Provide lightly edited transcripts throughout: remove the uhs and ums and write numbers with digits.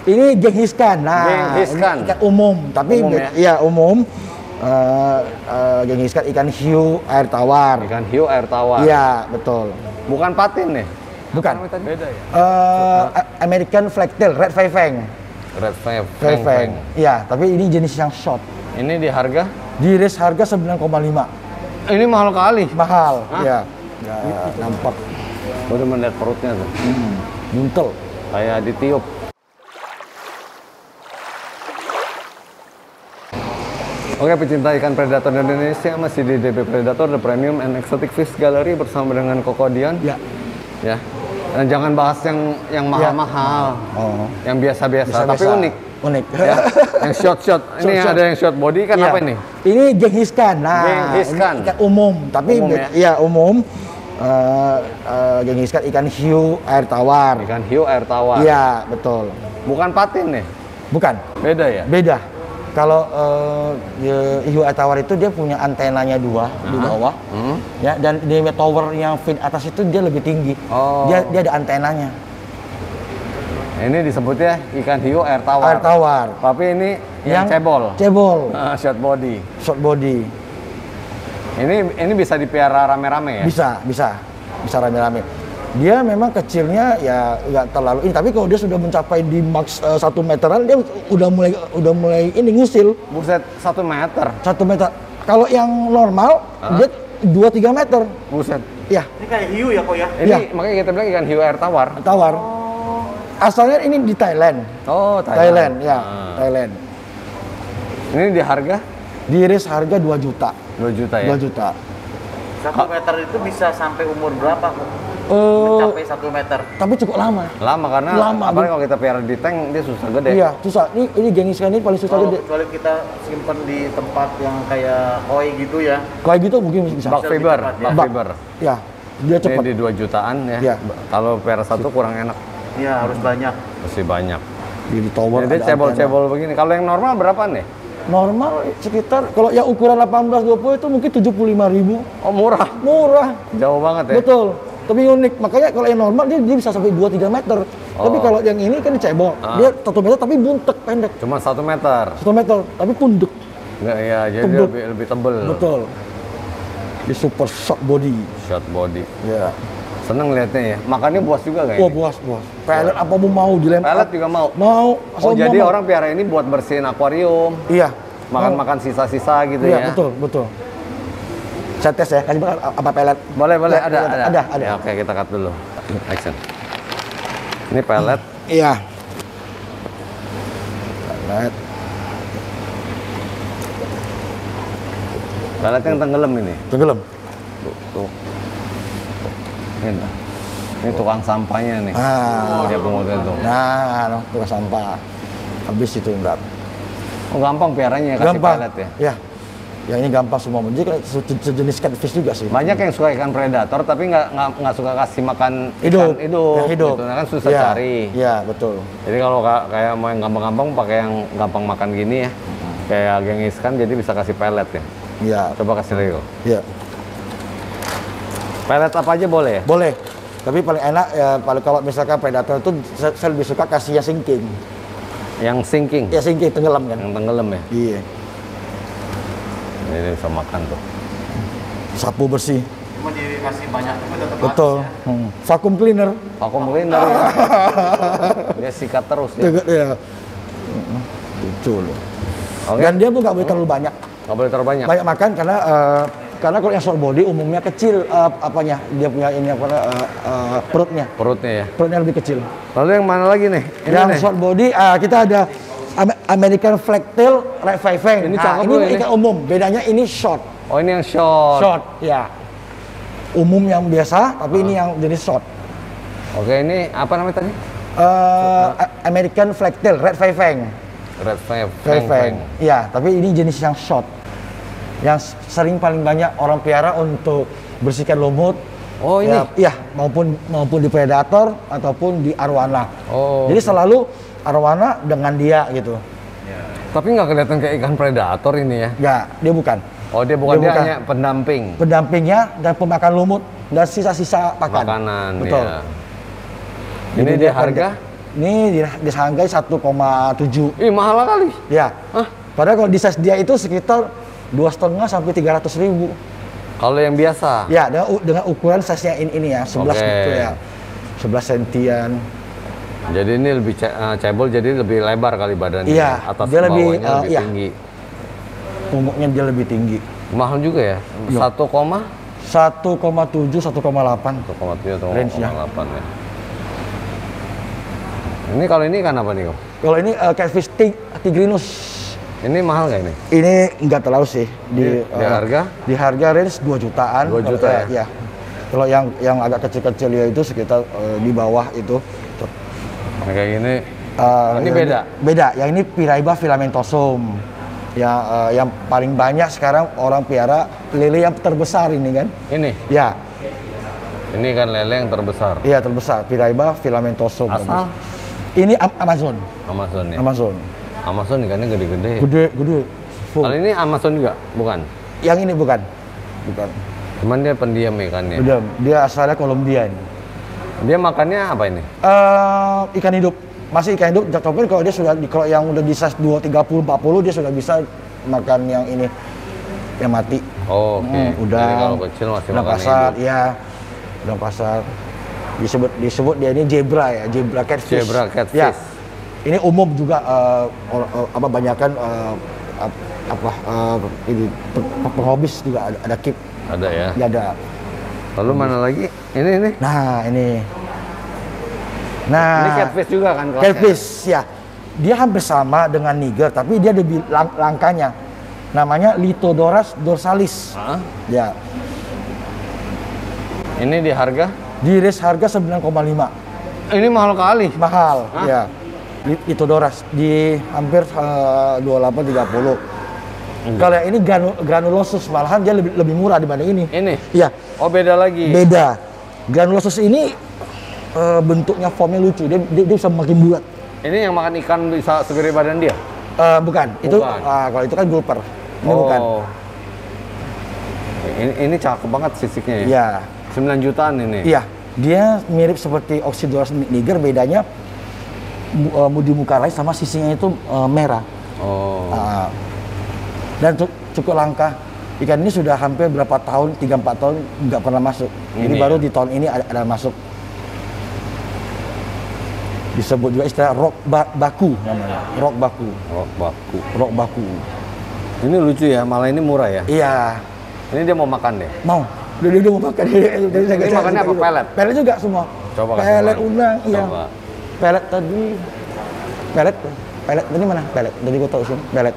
Ini Genghis Khan. Nah, Genghis Khan. ikan umum, tapi Umum ya? iya umum. Genghis Khan ikan hiu air tawar. Ikan hiu air tawar. Iya, betul. Bukan patin nih? Bukan. Apa namanya tadi? Beda ya? American Flagtail, Red Five Fang. Red Five Five Fang. Fang. Iya, tapi ini jenis yang short. Ini di harga? Di range harga 9,5. Ini mahal kali. Mahal. Hah? Iya. Ya, nampak Udah melihat perutnya tuh. buntel. Kayak ditiup. Oke, pecinta ikan predator Indonesia, masih di DB Predator, The Premium and Exotic Fish Gallery bersama dengan Koko Dian. Ya. Ya. Dan jangan bahas yang mahal-mahal. Oh. Yang biasa-biasa, tapi Biasa-biasa. unik. Unik. Ya. Yang short-short. Ini Short-short. ada yang short body kan Iya. apa ini? Ini Genghis Khan. Nah, Genghis Khan. ini ikan umum, tapi Umum ya? iya umum. Genghis Khan ikan hiu air tawar. Ikan hiu air tawar. Iya, betul. Bukan patin nih? Bukan. Beda ya? Beda. Kalau hiu air tawar itu dia punya antenanya dua di bawah, ya, dan di tower yang fin atas itu dia lebih tinggi. Oh. Dia ada antenanya. Ini disebutnya ikan hiu air tawar. Air tawar. Tapi ini yang cebol. Cebol. Short body. Short body. Ini bisa dipiara rame-rame ya? Bisa rame-rame. Dia memang kecilnya ya nggak terlalu ini, tapi kalau dia sudah mencapai di max 1 meteran, dia udah mulai ini ngusil. Buset, 1 meter. 1 meter. Kalau yang normal dia 2-3 meter. Buset. Ya, Ini kayak hiu ya kok ya? Ini Iya. makanya kita bilang ikan hiu air tawar. tawar. Asalnya ini di Thailand. Oh, Thailand, ya, Thailand. Ini di harga Di range harga 2 juta. 2 juta ya? 2 juta. 1 meter itu bisa sampai umur berapa kok? Eh, Mencapai 1 meter. tapi cukup lama. Lama karena Lama, apalagi kalau kita piara di tank dia susah gede. Iya, susah. Ini Genghis Khan ini paling susah Kalau gede. kecuali kita simpen di tempat yang kayak koi gitu ya. Kayak gitu mungkin bisa. Bak Bisa fiber, lebih cepat, bak Bak. fiber. Ya, dia Ini cepat. di 2 jutaan ya. Iya. Kalau piara satu kurang enak, Iya harus banyak. masih banyak. Di tower Jadi ada cebol-cebol begini. Kalau yang normal berapa nih? antena. Normal sekitar kalau yang ukuran 18-20 itu mungkin 75.000. Oh, murah. Murah. Jauh banget ya. Betul. Tapi unik. Makanya kalau yang normal dia bisa sampai 2-3 meter. Tapi Oh. kalau yang ini kan cebol. Dia 1 meter tapi buntek pendek. Cuma 1 meter. 1 meter tapi pundek. Nggak, ya, jadi Tebel. lebih tebel. Betul. Di super short body. Short body. Ya. Seneng liatnya ya. Makannya puas juga kayak. Wah, puas. Pelet apa mau dilempar? Pelet juga mau. Mau. Oh, asal jadi mau. orang piara ini buat bersihin akuarium. Iya. Makan-makan sisa-sisa gitu Iya, ya. betul. Saya tes ya, kasih makan apa pelet. Boleh, Ya, ada. ada. Ya, oke, kita cut dulu. Action. Ini pelet. Iya. Pelet. Pelet yang tenggelam ini. Tenggelam. Tuh. Ini tukang sampahnya nih. Ah. Dia pungut itu. Nah, tukang sampah. Habis itu berat. Oh, gampang piaranya ya, kasih Gampang. pelet ya. Ya. Ya ini gampang semua. Jadi kan sejenis catfish juga sih. Banyak yang suka ikan predator tapi nggak suka kasih makan Hidup. ikan hidup. Yang hidup. Gitu. Nah, kan susah Iya, cari. Iya, betul. Jadi kalau kayak mau yang gampang-gampang pakai yang gampang makan gini ya. Kayak Genghis Khan jadi bisa kasih pelet ya. Iya. Coba kasih Leo. Iya. Pelet apa aja boleh ya? Boleh. Tapi paling enak ya kalau misalkan predator itu saya lebih suka kasih yang sinking. Yang sinking, Ya sinking tenggelam kan. yang tenggelam ya. Iya. Ini bisa makan tuh. Sapu bersih. Cuma dikasih banyak tapi tetap Betul. Vacuum cleaner. Vacuum cleaner ya. Dia sikat terus ya. Ya. Lucu loh. Oke. Dan dia pun nggak boleh terlalu banyak. Nggak boleh terlalu banyak. Banyak makan karena kalau yang short body umumnya kecil apanya dia punya ini perutnya. Perutnya ya. Perutnya lebih kecil. Lalu yang mana lagi nih? Ini Yang nih. short body kita ada American Flagtail Red Five Fang. Ini cakep ini loh ini. ikan umum. Bedanya ini short. Oh, ini yang short. Short, ya. Umum yang biasa, tapi ini yang jenis short. Oke, ini apa namanya tadi? American Flagtail Red Five Fang. Red Five Five Fang. Iya, tapi ini jenis yang short. Yang sering paling banyak orang piara untuk bersihkan lumut. Oh, ini. Iya, maupun di predator ataupun di arwana. Oh. Jadi selalu arwana dengan dia gitu. Tapi nggak kelihatan kayak ikan predator ini ya. Enggak, dia bukan. Oh, dia bukan, Dia dia bukan. hanya pendamping. Pendampingnya dan pemakan lumut dan sisa-sisa pakan. Makanan Betul. ya. Ini dia harga Ini dihargai 1,7. Ih, mahal kali. Ya. Hah? Padahal kalau di size dia itu sekitar 2,5 sampai 300.000. Kalau yang biasa? Ya, dengan ukuran size-nya ini ya, 11 Oke. gitu ya. 11 sentian. Jadi ini lebih cebol, jadi lebih lebar kali badannya. Iya, Atas dia lebih, bawahnya lebih iya. tinggi. Umumnya dia lebih tinggi. Mahal juga ya? Iya. 1,7, 1,8. 1,7 atau Range-nya. 1,8 ya. Ini kalau ini ikan apa nih, Om? Kalau ini catfish tigrinus. Ini mahal nggak ini? Ini nggak terlalu sih. Di harga? Di harga range 2 jutaan. 2 juta Kalau, ya? Ya. Kalau yang agak kecil-kecil ya itu sekitar di bawah itu. Nah, kayak gini. Ini yang beda? Beda. Yang ini Piraiba filamentosum. Yang paling banyak sekarang orang piara lele yang terbesar ini kan? Ini? Ya. Ini kan lele yang terbesar. Iya terbesar. Piraiba filamentosum. Asal? Ini Amazon. Amazon ya? Amazon. Amazon ikannya gede-gede. Gede. Full. Kalau ini Amazon juga? Bukan? Yang ini bukan. Bukan. Cuman dia pendiam ikannya. Udah, dia asalnya Kolombian. Dia makannya apa ini? Ikan hidup. Masih ikan hidup, tapi kalau dia sudah kalau yang udah di size 2, 30, 40 dia sudah bisa makan yang ini yang mati. Oh, oke. Udah. Jadi kalau kecil masih Udang makan pasar, hidup. ya. Udang pasar. Disebut dia ini zebra ya, zebra catfish. Zebra catfish. Ya. Ini umum juga banyakan ini penghobis juga ada kip. Ada ya? Ya ada. Lalu mana lagi? Ini. Nah, ini. Nah, Ini catfish juga kan kelasnya? catfish ya. Dia hampir sama dengan Niger, tapi dia lebih langkanya. Namanya Lithodoras dorsalis. Hah? Ya. Ini di harga? Di range harga 9,5. Ini mahal kali. Mahal, Hah? ya. Lithodoras di hampir 28-30. Kalau yang ini granulosus malahan dia lebih murah dibanding ini. Ini? Iya. Oh, beda lagi. Beda. Granulosus ini bentuknya formnya lucu. Dia bisa makin bulat. Ini yang makan ikan bisa segede badan dia? Bukan. Itu Bukan. kalau itu kan gulper. Ini bukan. Ini cakep banget sisiknya ya? Iya. 9 jutaan ini? Iya. Dia mirip seperti Oxydoras niger, bedanya di muka lain sama sisinya itu merah. Oh. Dan cukup langka. Ikan ini sudah hampir berapa tahun, 3-4 tahun nggak pernah masuk. Ini Ini baru ya? di tahun ini ada masuk. Disebut juga istilah rock baku namanya. Rock baku. Rok baku. Rock baku. Ini lucu ya, malah ini murah ya? Iya. Ini dia mau makan deh? Mau. Dia mau makan. Ini makannya apa, pelet? Pelet juga semua. Coba kasih pelet makan. udang, iya. Coba. Pelet tadi. Pelet tadi mana? Pelet. Tadi gua tahu sih, pelet.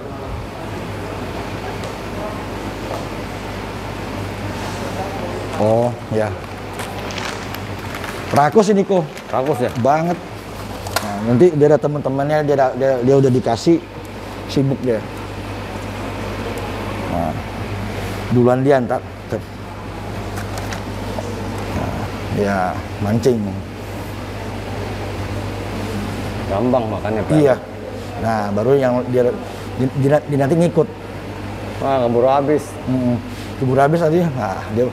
Oh, ya. Rakus ini kok. Rakus ya? Banget. Nah, nanti dia ada teman-temannya, dia udah dikasih, sibuk dia. Nah, duluan dia ntar. Nah, dia mancing. Gampang makannya, Pak. Iya. Nah, baru yang dia nanti ngikut. Wah, keburu habis. Keburu habis tadi. Nah, dia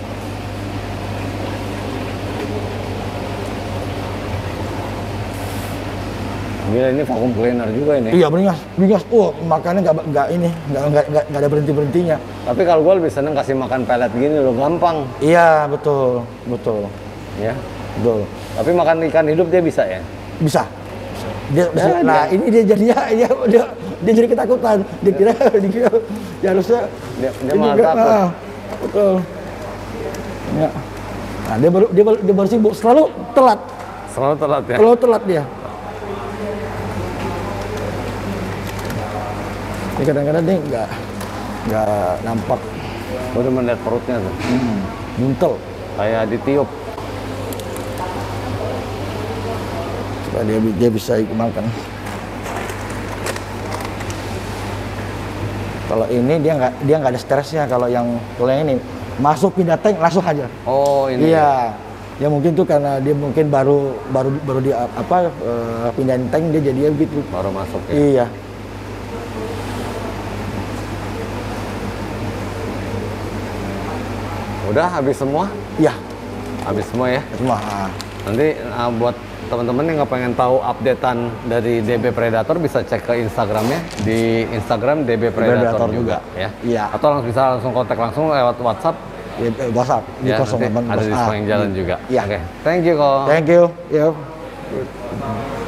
Gila, ini vacuum cleaner juga ini. iya beringas. Oh, makannya nggak ada berhentinya. Tapi kalau gue lebih seneng kasih makan pelet gini loh, gampang. Iya, betul. Ya. Betul. Tapi makan ikan hidup dia bisa ya? Bisa. Nah, ini dia jadinya dia jadi ketakutan. Dia kira ya harusnya Dia ini malah enggak, takut. betul. Ya. Nah, dia baru sibuk, selalu telat. Selalu telat ya? Selalu telat dia. Ini kadang-kadang dia nggak nampak. Gue udah melihat perutnya tuh. Buntel. Kayak ditiup. Supaya dia bisa makan. Kalau ini dia nggak ada stresnya. Kalau yang ini masuk pindah tank langsung aja. Oh, ini. Iya. Ya mungkin tuh karena dia mungkin baru di pindahin tank dia jadinya begitu. Baru masuk ya? Iya. Udah habis semua? Iya. Habis semua ya? Semua. Nanti buat teman-teman yang nggak pengen tahu updatean dari DB Predator bisa cek ke Instagramnya di Instagram DB Predator juga ya. Iya. Atau bisa langsung kontak langsung lewat WhatsApp. Ya, WhatsApp di Ya, nanti 08 ada di sepanjang jalan juga. Iya. Oke, thank you kok. Thank you. Yuk.